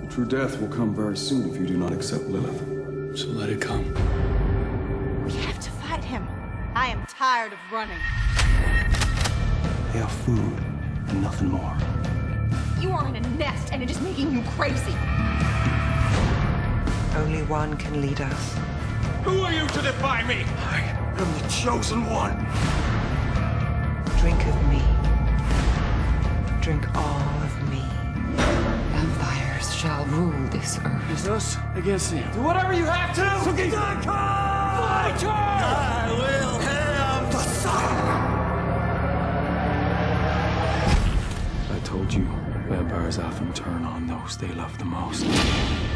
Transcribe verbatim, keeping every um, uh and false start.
True death will come very soon if you do not accept Lilith. So let it come. We have to fight him. I am tired of running. They have food and nothing more. You are in a nest and it is making you crazy. Only one can lead us. Who are you to defy me? I am the chosen one. Drink of me. Drink all of me. Vampires shall rule this earth. It's us against him. Do whatever you have to! Fighter! I will have the sun! I told you, vampires often turn on those they love the most.